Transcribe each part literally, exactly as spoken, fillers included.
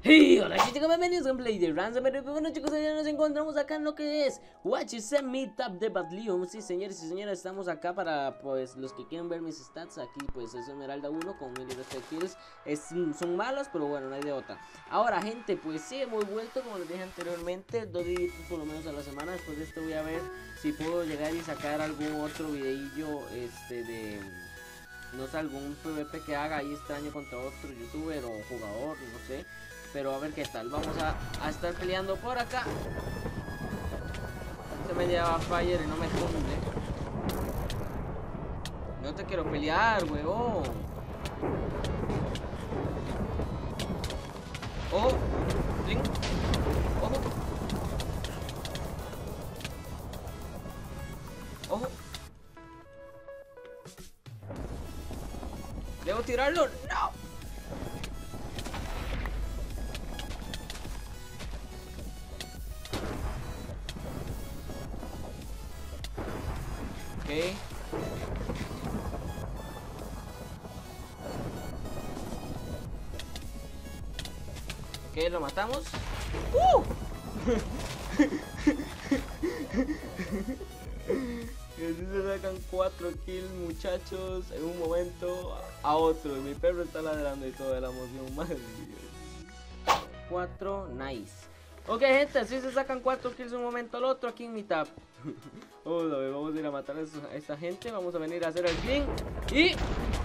Hey, hola chicos, bienvenidos a Gameplay de Ransom. Bueno chicos, hoy nos encontramos acá en lo que es Watch ese Meetup de Badlium. Sí señores y señoras, estamos acá para, pues, los que quieren ver mis stats. Aquí pues es Esmeralda uno con mil kills. Es, son malos, pero bueno, no hay de otra. Ahora gente, pues sí, hemos vuelto, como les dije anteriormente, dos días por lo menos a la semana. Después de esto voy a ver si puedo llegar y sacar algún otro videillo, este, de... no sé, algún PvP que haga ahí extraño contra otro youtuber o jugador, no sé. Pero a ver qué tal. Vamos a, a estar peleando por acá. Se me lleva Fire y no me cunde. No te quiero pelear, huevón. Oh, Link. Ojo. Ojo. ¿Debo tirarlo? No. Ok. Ok, lo matamos. ¡Uh! Y así se sacan cuatro kills, muchachos, en un momento a otro. Y mi perro está ladrando y toda la emoción. Madre mía. cuatro, nice. Ok, gente, así se sacan cuatro kills de un momento al otro aquí en mi tab. Vamos a ver, vamos a ir a matar a, esos, a esa gente. Vamos a venir a hacer el clean. Y...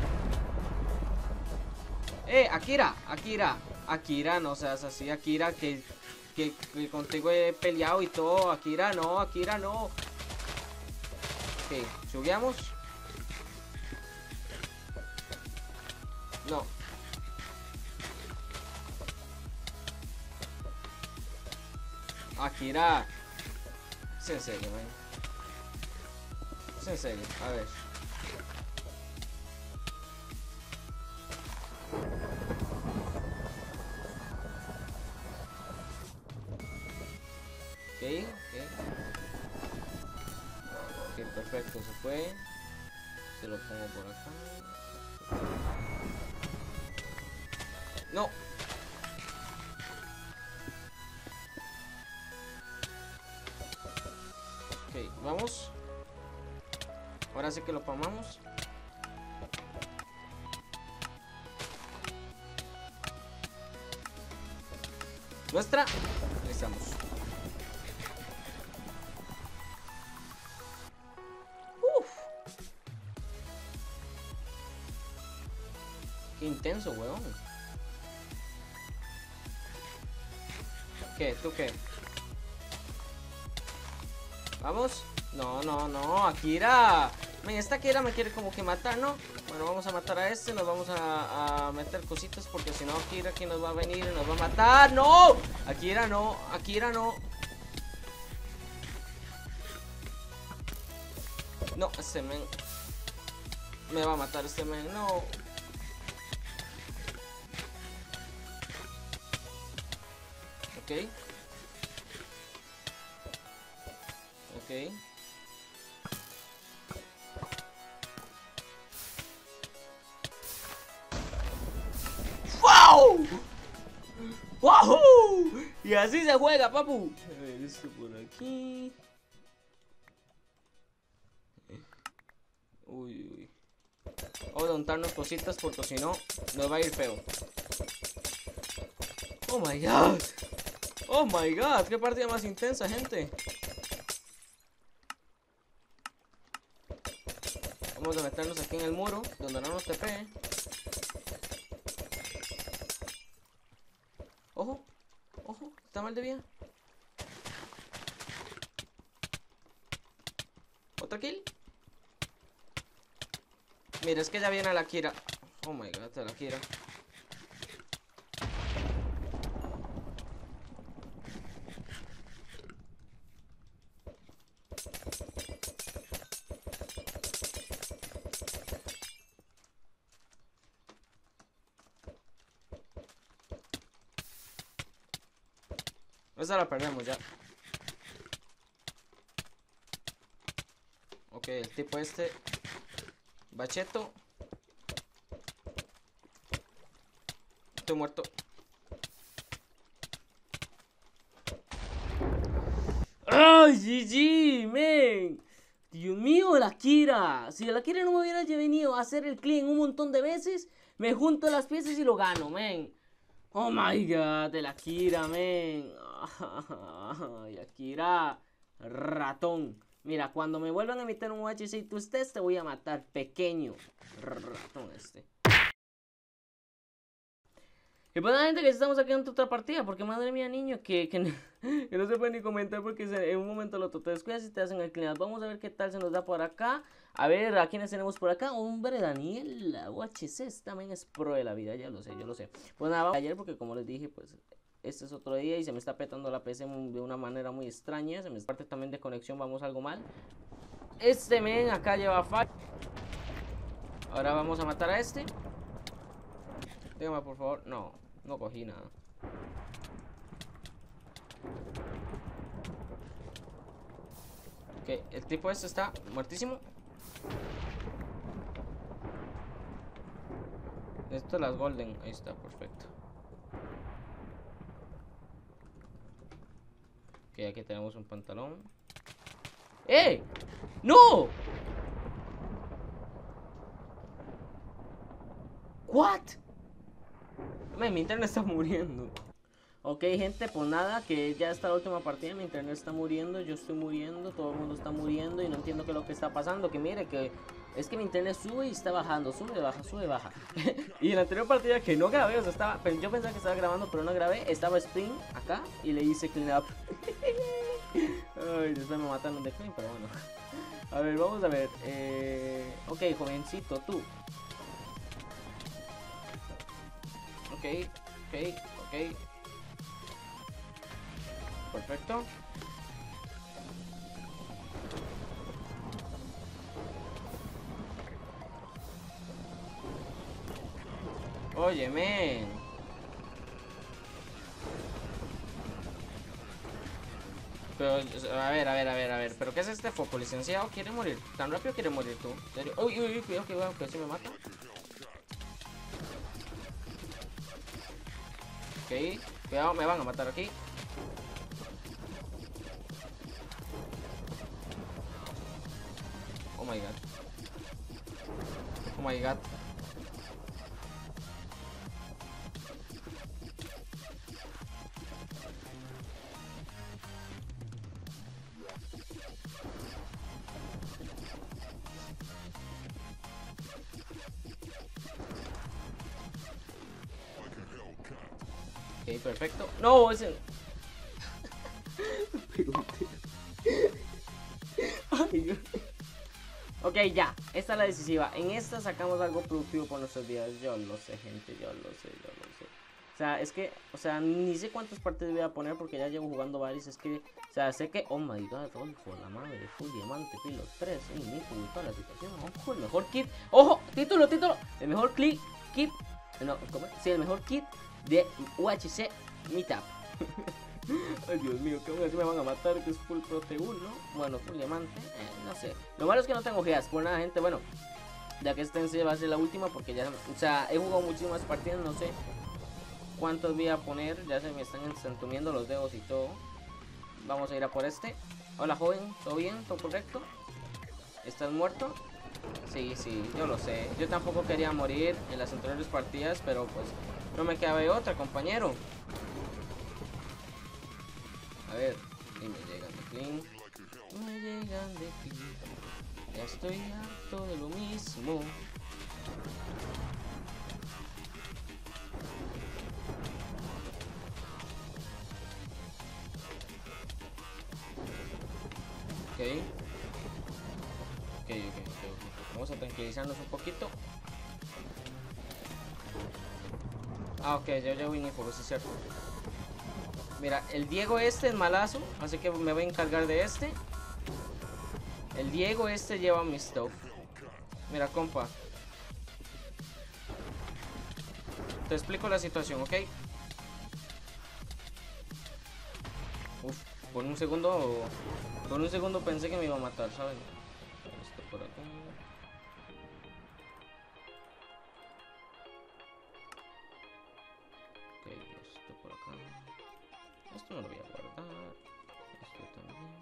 Eh, Akira, Akira, Akira, no seas así, Akira, que, que, que contigo he peleado y todo. Akira, no, Akira, no. Ok, subiamos. No. Akira. Es en serio, man. Es en serio, a ver. Ok, ok. Ok, perfecto, se fue. Se lo pongo por acá. No. Ok, vamos. Ahora sí que lo pamamos. Nuestra. Ahí estamos. Uf. Qué intenso, weón. ¿Qué? ¿Tú qué? ¿Vamos? No, no, no, Akira. Man, esta Akira me quiere como que matar, ¿no? Bueno, vamos a matar a este. Nos vamos a, a meter cositas porque si no Akira aquí nos va a venir y nos va a matar. ¡No! Akira no, Akira no. No, este men me va a matar, este men, no. Ok. Ok. ¡Wow! ¡Wow! Y así se juega, papu. A ver, esto por aquí. Uy, uy. Vamos a untarnos cositas porque si no, nos va a ir feo. Oh my god. Oh my god. Qué partida más intensa, gente. Vamos a meternos aquí en el muro, donde no nos tepee. Ojo. Ojo. Está mal de vida. ¿Otra kill? Mira, es que ya viene la Kira. Oh my god, la Kira. Esa la perdemos ya. Ok, el tipo este Bacheto. Estoy muerto. ¡Ay, G G, men! Dios mío, la Kira. Si la Kira no me hubiera venido a hacer el clean un montón de veces, me junto las piezas y lo gano, men. Oh my god, de la Kira, men. Ay, Akira, ratón. Mira, cuando me vuelvan a meter un U H C Test, te voy a matar, pequeño ratón este. Y pues la gente que estamos aquí en otra partida, porque madre mía, niño, que, que, no, que no se puede ni comentar porque se, en un momento lo te descuidas y te hacen el clean. Vamos a ver qué tal se nos da por acá. A ver, ¿a quiénes tenemos por acá? Hombre, Daniel, la U H C también es pro de la vida, ya lo sé, yo lo sé. Pues nada, vamos ayer porque como les dije, pues este es otro día y se me está petando la P C de una manera muy extraña. Se me parte también de conexión, vamos algo mal. Este men acá lleva fall. Ahora vamos a matar a este. Dígame por favor, no, no cogí nada. Ok, el tipo este está muertísimo. Esto es las golden, ahí está, perfecto. Ok, aquí tenemos un pantalón. ¡Eh! ¡No! ¿What? Man, mi internet está muriendo. Ok, gente, pues nada, que ya está la última partida, mi internet está muriendo, yo estoy muriendo, todo el mundo está muriendo y no entiendo qué es lo que está pasando, que mire, que es que mi internet sube y está bajando, sube, baja, sube, baja. Y en la anterior partida que no grabé, o sea, estaba, yo pensaba que estaba grabando, pero no grabé, estaba Spring acá y le hice clean up. Ay, después me mataron de clean, pero bueno. A ver, vamos a ver, eh... ok, jovencito, tú. Ok, ok, ok. Perfecto. Oye, men. Pero, a ver, a ver, a ver, a ver. ¿Pero qué es este foco? ¿Licenciado quiere morir? ¿Tan rápido quiere morir tú? ¿En serio? Uy, uy, uy, cuidado, cuidado, que si me mata. Ok, cuidado, me van a matar aquí. Oh my god. Oh my god. Ok, perfecto. No, ese... Ay, Dios. Ok, ya, esta es la decisiva. En esta sacamos algo productivo por nuestros días. Yo lo sé, gente, yo lo sé, yo lo sé. O sea, es que, o sea, ni sé cuántas partidas voy a poner porque ya llevo jugando varios. Es que, o sea, sé que, oh my god, ojo, la madre, full diamante, pilo tres, y mi toda la situación. Ojo, el mejor kit, ojo, título, título, el mejor click, kit, no, ¿cómo? Sí, el mejor kit de U H C Meetup. Ay, Dios mío, que aún así me van a matar, que es full proteúl, ¿no? Bueno, full diamante, eh, no sé. Lo malo es que no tengo geas, por nada, gente, bueno. Ya que esta en sí va a ser la última porque ya, o sea, he jugado muchísimas partidas, no sé cuántos voy a poner, ya se me están entumiendo los dedos y todo. Vamos a ir a por este. Hola, joven, ¿todo bien? ¿Todo correcto? ¿Estás muerto? Sí, sí, yo lo sé. Yo tampoco quería morir en las anteriores partidas, pero pues no me quedaba de otra, compañero. A ver, y me llegan de clean. Me llegan de clean. Ya estoy harto de lo mismo. Ok. Ok, ok, ok, ok. Vamos a tranquilizarnos un poquito. Ah, ok, yo ya vine por eso, es cierto. Mira, el Diego este es malazo, así que me voy a encargar de este. El Diego este lleva mi stuff. Mira, compa. Te explico la situación, ¿ok? Uf, por un segundo... Por un segundo pensé que me iba a matar, ¿saben? Esto por acá. Ok, esto por acá. Esto no lo voy a guardar. Esto también.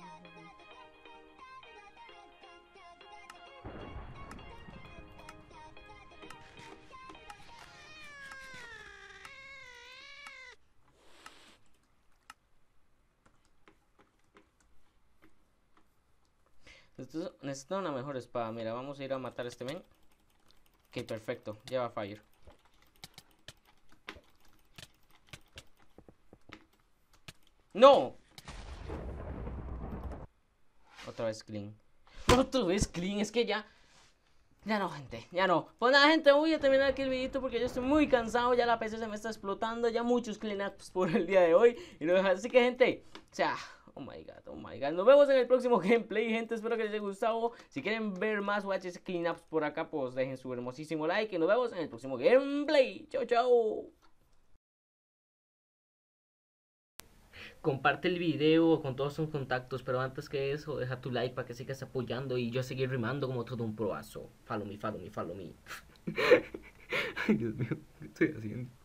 Necesito, necesito una mejor espada. Mira, vamos a ir a matar a este men. Ok, perfecto. Lleva fire. ¡No! Otra vez clean. Otra vez clean. Es que ya... Ya no, gente. Ya no. Pues nada, gente. Voy a terminar aquí el videito porque yo estoy muy cansado. Ya la P C se me está explotando. Ya muchos cleanups por el día de hoy. Y lo dejo. Así que, gente. O sea... Oh my god, oh my god. Nos vemos en el próximo gameplay, gente. Espero que les haya gustado. Si quieren ver más watches cleanups por acá, pues dejen su hermosísimo like. Y nos vemos en el próximo gameplay. Chao, chao. Comparte el video con todos tus contactos, pero antes que eso, deja tu like para que sigas apoyando y yo seguir rimando como todo un proazo. Follow me, follow me, follow me. Ay, Dios mío, ¿qué estoy haciendo?